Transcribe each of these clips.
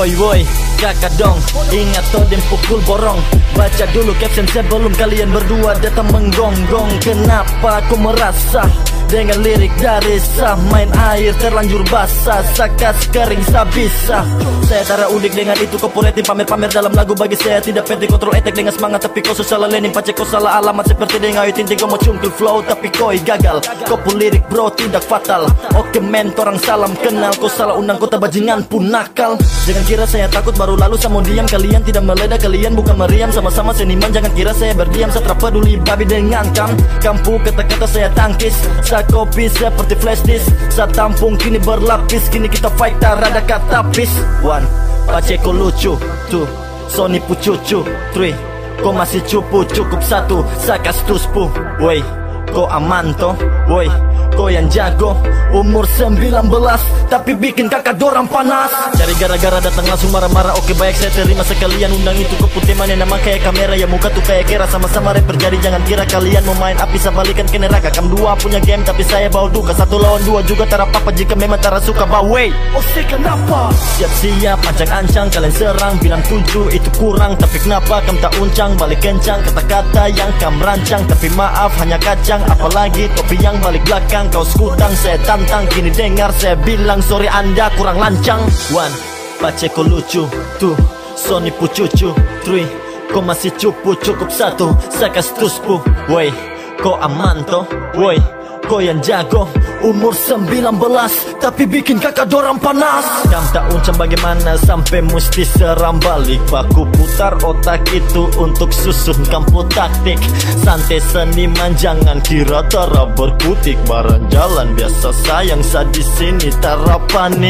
woi kakak dong, ingat Odin pukul borong. Baca dulu caption sebelum kalian berdua datang menggonggong. Kenapa aku merasa dengan lirik dari sah, main air terlanjur basah, sakas kering sabisa. Saya tara udik dengan itu kau puretin pamer-pamer dalam lagu. Bagi saya tidak penting kontrol etek dengan semangat, tapi kau salah landing pace kau salah alamat. Seperti dengan ayu tinting kau mau cungkil flow, tapi kau gagal. Kau pun lirik bro tidak fatal. Oke men, orang salam kenal. Kau salah undang kota bajingan pun nakal. Jangan kira saya takut baru lalu sama diam. Kalian tidak meledak, kalian bukan meriam. Sama-sama seniman, jangan kira saya berdiam. Saya tak peduli babi dengan kampu kata-kata saya tangkis. Kopi seperti flash disk, saat tampung kini berlapis. Kini kita fight tak ada kata pis. One, Paceko lucu, two, Sony pu cucu, three, kau masih cupu, cukup satu, sakas tuspu. Woi, kau aman toh, woi, kau yang jago. Umur 19 tapi bikin kakak dorang panas. Cari gara-gara datang langsung marah-marah. Oke baik saya terima sekalian undang itu ke putih mana nama kayak kamera. Ya muka tuh kayak kera sama-sama rapper. Jadi jangan kira kalian mau main api saya balikan ke neraka. Kam dua punya game tapi saya bawa duka. 1 lawan 2 juga tak apa-apa jika memang tak suka. Baway, oke kenapa? Siap-siap ancang-ancang kalian serang. Bilang 7 itu kurang, tapi kenapa kam tak uncang? Balik kencang kata-kata yang kam rancang. Tapi maaf hanya kacang. Apalagi topi yang balik belakang. Kau skutang saya tantang. Kini dengar saya bilang sorry anda kurang lancang. One, Paceko lucu, two, Sony pu cucu, three, kau masih cupu, cukup satu, sakas tuspu. Woi, kau aman toh, woi, kau yang jago. Umur 19 tapi bikin kakak dorang panas. Kam tak uncang bagaimana sampai mesti seram balik. Baku putar otak itu untuk susun kampu taktik. Santai seniman jangan kira tara berkutik. Barang jalan biasa sayang saat di sini tara panik.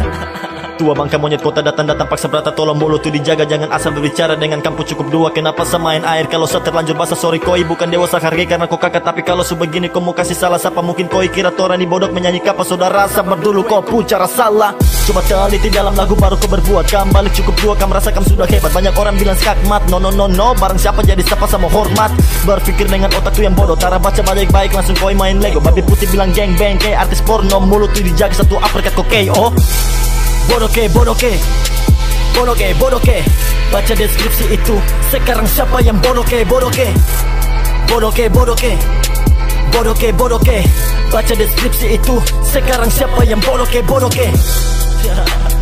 Tua bangka monyet kota datang-datang paksa berata. Tolong mulut tuh dijaga jangan asal berbicara dengan kampu cukup 2. Kenapa semain air kalau saya terlanjur basah? Sorry koi bukan dewasa hargai karena kau kakak. Tapi kalau sebegini kau mau kasih salah siapa? Mungkin koi kira torani bodok menyanyi kapa saudara. Sabar dulu kau pun cara salah. Coba teliti dalam lagu baru kau berbuat. Kam balik cukup 2 kam rasa kam sudah hebat. Banyak orang bilang skakmat. No barang siapa jadi siapa sama hormat. Berpikir dengan otak tuh yang bodoh. Tara baca baik-baik langsung koi main Lego. Babi putih bilang geng bang kayak artis porno. Mulut tuh dijaga satu uppercut kau KO. Bodoke, baca deskripsi itu. Sekarang siapa yang bodoke. Baca deskripsi itu. Sekarang siapa yang bodoke.